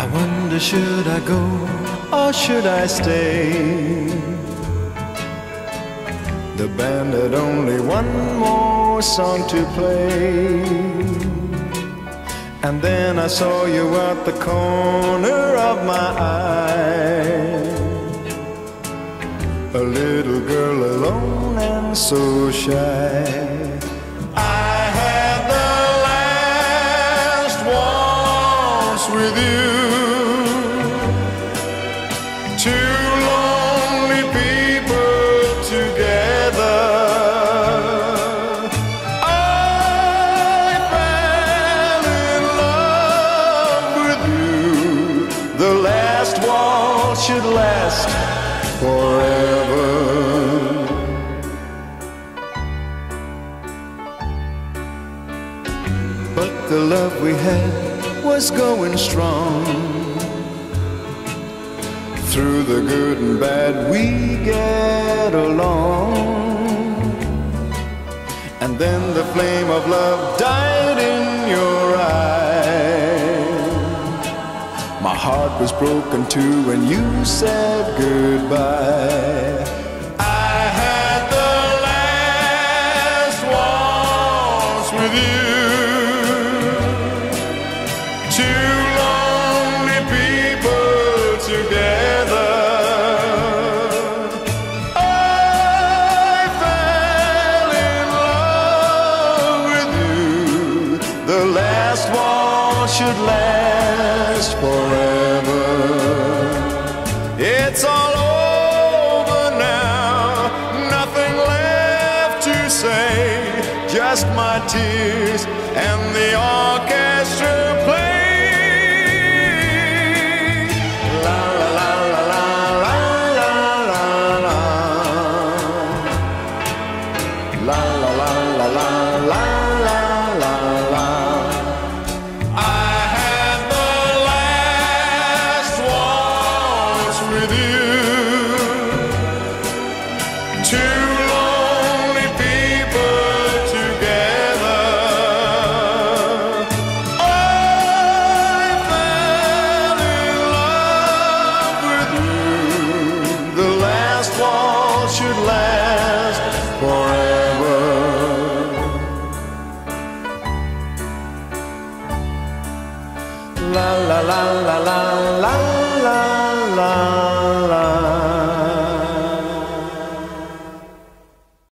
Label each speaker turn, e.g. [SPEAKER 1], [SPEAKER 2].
[SPEAKER 1] wonder, should I go or should I stay? The band had only one more song to play, and then I saw you at the corner of my eye, a little girl alone and so shy. I had the last waltz with you, two lonely people together. I fell in love with you. The last waltz should last forever. But the love we had was going strong. Through the good and bad we get along. And then the flame of love died in your eyes. My heart was broken too when you said goodbye. I had the last waltz with you, two lonely people together. I fell in love with you. The last waltz should last forever. It's all over now, nothing left to say, just my tears and the orchestra play. La la la la la la la la la la la la la la la la. I had the last waltz with you, two lonely people together. I fell in love with you. The last waltz should last forever. La la la la la